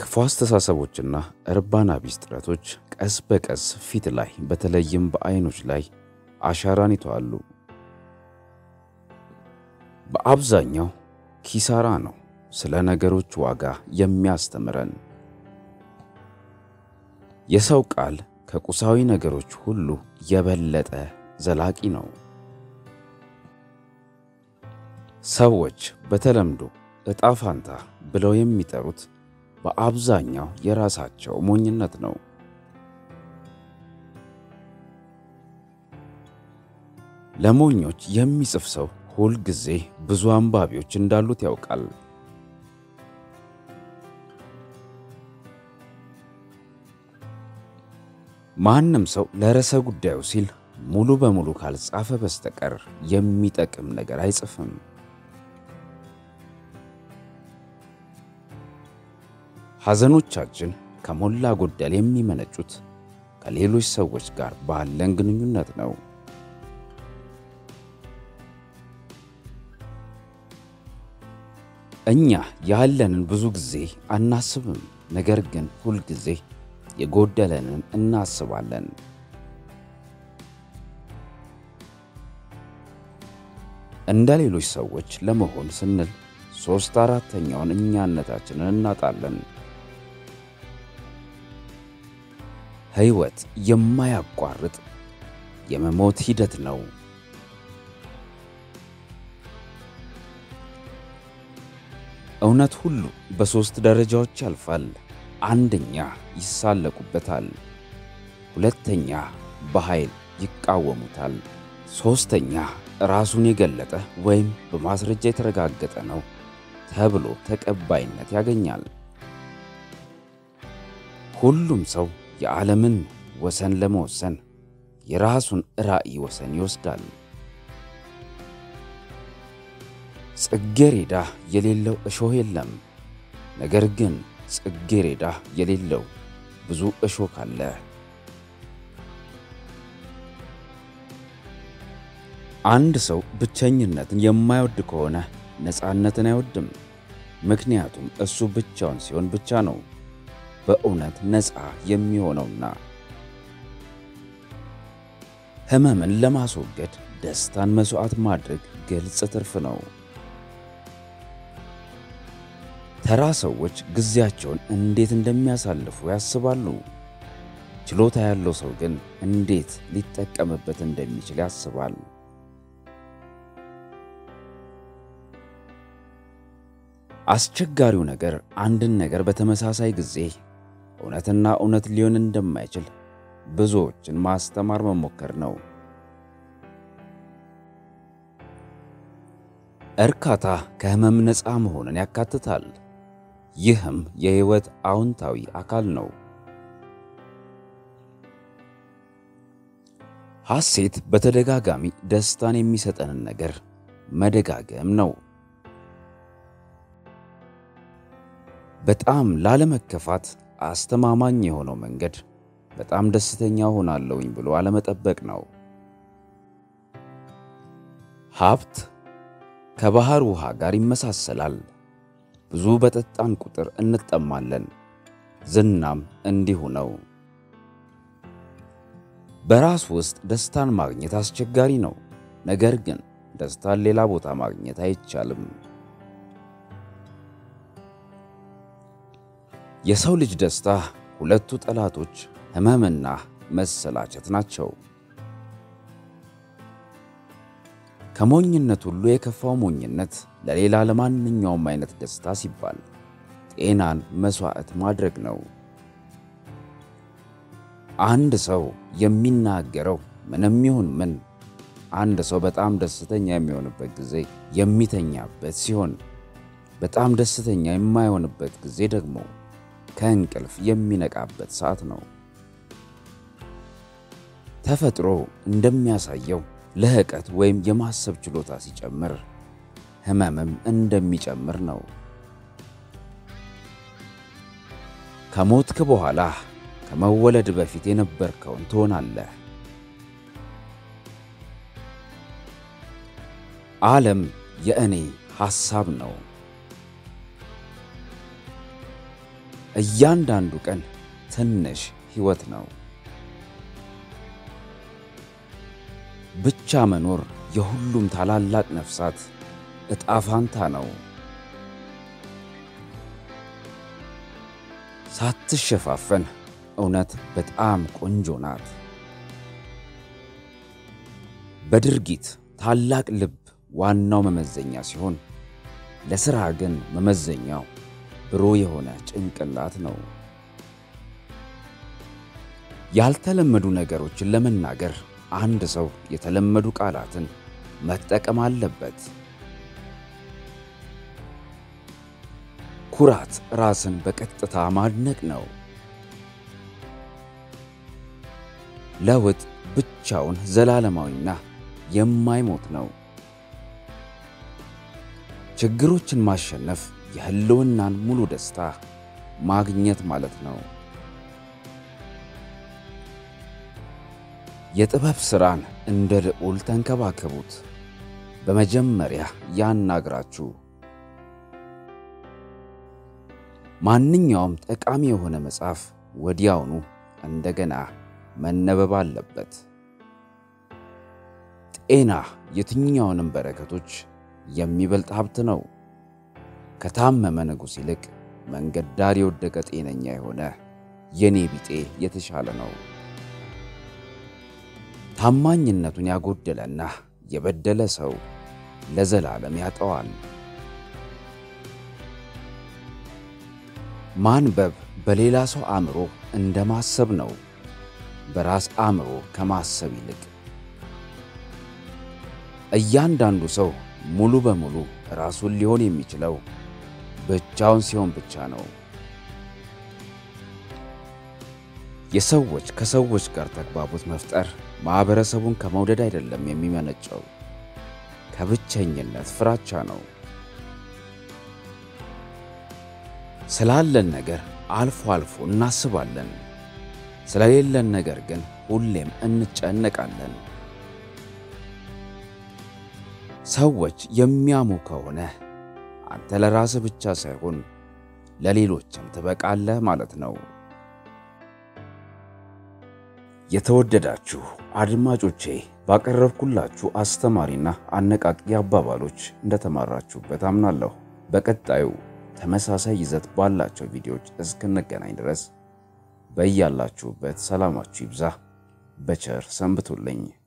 መጥፎ አስተሳሰቦችና እርባና ቢስ ጥረቶች ቀስ በቀስ ፊት ላይ በተለይም በአይኖች ላይ አሻራን ይተዋሉ። በአብዛኛው ኪሳራ ነው ስለ ነገሮች ዋጋ የሚያስተምረን። የሰው ቃል ከቁሳዊ ነገሮች ሁሉ የበለጠ ዘላቂ ነው። ሰዎች በተለምዶ እጣ ፋንታ ብለው የሚጠሩት በአብዛኛው የራሳቸው ሞኝነት ነው። ለሞኞች የሚጽፍ ሰው ሁል ጊዜ ብዙ አንባቢዎች እንዳሉት ያውቃል። ማንም ሰው ለርዕሰ ጉዳዩ ሲል ሙሉ በሙሉ ካልጻፈ በስተቀር የሚጠቅም ነገር አይጽፍም። ሐዘኖቻችን ከሞላ ጎደል የሚመነጩት ከሌሎች ሰዎች ጋር ባለን ግንኙነት ነው። እኛ ያለንን ብዙ ጊዜ አናስብም፣ ነገር ግን ሁል ጊዜ የጎደለንን እናስባለን። እንደ ሌሎች ሰዎች ለመሆን ስንል 3/4ኛውን እኛነታችንን እናጣለን። ሕይወት የማያቋርጥ የመሞት ሂደት ነው። እውነት ሁሉ በ3 ደረጃዎች ያልፋል። አንደኛ ይሳለቁበታል፣ ሁለተኛ በኃይል ይቃወሙታል፣ ሶስተኛ ራሱን የገለጠ ወይም በማስረጃ የተረጋገጠ ነው ተብሎ ተቀባይነት ያገኛል። ሁሉም ሰው የዓለምን ወሰን ለመወሰን የራሱን ራዕይ ወሰን ይወስዳል። ጽጌረዳ የሌለው እሾህ የለም፣ ነገር ግን ጽጌረዳ የሌለው ብዙ እሾህ አለ። አንድ ሰው ብቸኝነትን የማይወድ ከሆነ ነፃነትን አይወድም፣ ምክንያቱም እሱ ብቻውን ሲሆን ብቻ ነው በእውነት ነፃ የሚሆነውና። ህመምን ለማስወገድ ደስታን መስዋዕት ማድረግ ግልጽ ትርፍ ነው። ተራ ሰዎች ጊዜያቸውን እንዴት እንደሚያሳልፉ ያስባሉ። ችሎታ ያለው ሰው ግን እንዴት ሊጠቀምበት እንደሚችል ያስባል። አስቸጋሪው ነገር አንድን ነገር በተመሳሳይ ጊዜ እውነትና እውነት ሊሆን እንደማይችል ብዙዎችን ማስተማር መሞከር ነው። እርካታ ከህመም ነፃ መሆንን ያካትታል። ይህም የህይወት አዎንታዊ አካል ነው። ሐሴት በተደጋጋሚ ደስታን የሚሰጠንን ነገር መደጋገም ነው። በጣም ላለመከፋት አስተማማኝ የሆነው መንገድ በጣም ደስተኛ ሆናለሁኝ ብሎ አለመጠበቅ ነው። ሀብት ከባህር ውሃ ጋር ይመሳሰላል። ብዙ በጠጣን ቁጥር እንጠማለን። ዝናም እንዲሁ ነው። በራስ ውስጥ ደስታን ማግኘት አስቸጋሪ ነው፣ ነገር ግን ደስታን ሌላ ቦታ ማግኘት አይቻልም። የሰው ልጅ ደስታ ሁለቱ ጠላቶች ህመምና መሰላቸት ናቸው። ከሞኝነት ሁሉ የከፋው ሞኝነት ለሌላ ለማንኛውም አይነት ደስታ ሲባል ጤናን መስዋዕት ማድረግ ነው። አንድ ሰው የሚናገረው ምንም ይሁን ምን አንድ ሰው በጣም ደስተኛ የሚሆንበት ጊዜ የሚተኛበት ሲሆን፣ በጣም ደስተኛ የማይሆንበት ጊዜ ደግሞ ከእንቅልፍ የሚነቃበት ሰዓት ነው። ተፈጥሮ እንደሚያሳየው ለህቀት ወይም የማሰብ ችሎታ ሲጨምር ህመምም እንደሚጨምር ነው። ከሞትክ በኋላ ከመወለድ በፊት የነበርከውን ትሆናለህ። ዓለም የእኔ ሐሳብ ነው። እያንዳንዱ ቀን ትንሽ ሕይወት ነው። ብቻ መኖር የሁሉም ታላላቅ ነፍሳት ዕጣ ፋንታ ነው። ሳትሸፋፈን እውነት በጣም ቆንጆ ናት። በድርጊት ታላቅ ልብ ዋናው መመዘኛ ሲሆን ለሥራ ግን መመዘኛው ብሩህ የሆነ ጭንቅላት ነው። ያልተለመዱ ነገሮችን ለመናገር አንድ ሰው የተለመዱ ቃላትን መጠቀም አለበት። ኩራት ራስን በቀጥታ ማድነቅ ነው። ለውጥ ብቻውን ዘላለማዊና የማይሞት ነው። ችግሮችን ማሸነፍ የህልውናን ሙሉ ደስታ ማግኘት ማለት ነው። የጥበብ ሥራን እንደ ልዑል ተንከባከቡት። በመጀመሪያ ያናግራችሁ። ማንኛውም ጠቃሚ የሆነ መጽሐፍ ወዲያውኑ እንደገና መነበብ አለበት። ጤና የትኛውንም በረከቶች የሚበልጥ ሀብት ነው። ከታመመ ንጉሥ ይልቅ መንገድ ዳር የወደቀ ጤነኛ የሆነ የኔ ቢጤ የተሻለ ነው። ታማኝነቱን ያጎደለና የበደለ ሰው ለዘላለም ያጠዋል። ማንበብ በሌላ ሰው አእምሮ እንደማሰብ ነው፣ በራስ አእምሮ ከማሰብ ይልቅ። እያንዳንዱ ሰው ሙሉ በሙሉ ራሱን ሊሆን የሚችለው ብቻውን ሲሆን ብቻ ነው። የሰዎች ከሰዎች ጋር ተግባቦት መፍጠር ማህበረሰቡን ከመውደድ አይደለም የሚመነጨው፣ ከብቸኝነት ፍራቻ ነው። ስላለን ነገር አልፎ አልፎ እናስባለን፣ ስለሌለን ነገር ግን ሁሌም እንጨነቃለን። ሰዎች የሚያሙ ከሆነ አንተ ለራስህ ብቻ ሳይሆን ለሌሎችም ትበቃለህ ማለት ነው። የተወደዳችሁ አድማጮቼ ባቀረብኩላችሁ አስተማሪና አነቃቂ አባባሎች እንደተማራችሁበት አምናለሁ። በቀጣዩ ተመሳሳይ ይዘት ባላቸው ቪዲዮዎች እስክንገናኝ ድረስ በእያላችሁበት ሰላማችሁ ይብዛ። በቸር ሰንብቱልኝ።